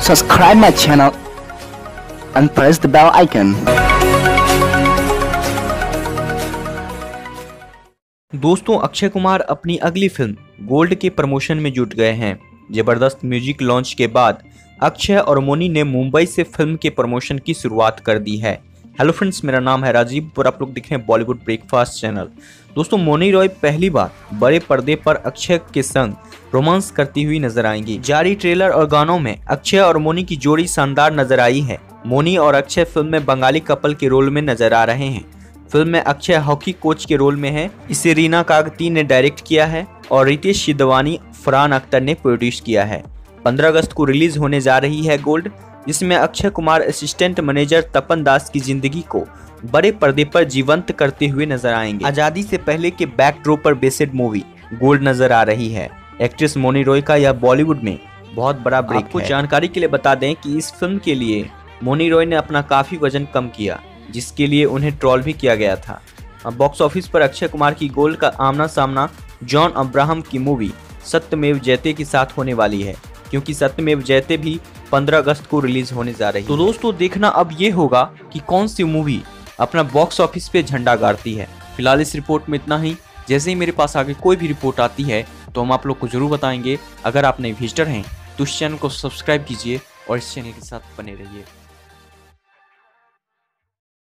subscribe my channel and press the bell icon. दोस्तों, अक्षय कुमार अपनी अगली फिल्म गोल्ड के प्रमोशन में जुट गए हैं। जबरदस्त म्यूजिक लॉन्च के बाद अक्षय और मोनी ने मुंबई से फिल्म के प्रमोशन की शुरुआत कर दी है। हेलो फ्रेंड्स, मेरा नाम है राजीव और आप लोग देख रहे हैं बॉलीवुड ब्रेकफास्ट चैनल। दोस्तों, मोनी रॉय पहली बार बड़े पर्दे पर अक्षय के संग रोमांस करती हुई नजर आएंगी। जारी ट्रेलर और गानों में अक्षय और मोनी की जोड़ी शानदार नजर आई है। मोनी और अक्षय फिल्म में बंगाली कपल के रोल में नजर आ रहे हैं। फिल्म में अक्षय हॉकी कोच के रोल में है। इसे रीना कागती ने डायरेक्ट किया है और रितेश सिद्धवानी, फरहान अख्तर ने प्रोड्यूस किया है। 15 अगस्त को रिलीज होने जा रही है गोल्ड, जिसमें अक्षय कुमार असिस्टेंट मैनेजर तपन दास की जिंदगी को बड़े पर्दे पर जीवंत करते हुए नजर आएंगे। आजादी से पहले के बैकड्रॉप पर बेस्ड मूवी गोल्ड नजर आ रही है। एक्ट्रेस मोनी रॉय का यह बॉलीवुड में बहुत बड़ा ब्रेक है। आपको जानकारी के लिए बता दें कि इस फिल्म के लिए मोनी रॉय ने अपना काफी वजन कम किया, जिसके लिए उन्हें ट्रोल भी किया गया था। अब बॉक्स ऑफिस पर अक्षय कुमार की गोल्ड का आमना सामना जॉन अब्राहम की मूवी सत्यमेव जयते के साथ होने वाली है, क्योंकि सत्यमेव जयते भी 15 अगस्त को रिलीज होने जा रही है। तो दोस्तों, देखना अब ये होगा कि कौन सी मूवी अपना बॉक्स ऑफिस पे झंडा गाड़ती है। फिलहाल इस रिपोर्ट में इतना ही। जैसे ही मेरे पास आगे कोई भी रिपोर्ट आती है तो हम आप लोग को जरूर बताएंगे। अगर आप नए विजिटर हैं तो इस चैनल को सब्सक्राइब कीजिए और इस चैनल के साथ बने रहिए।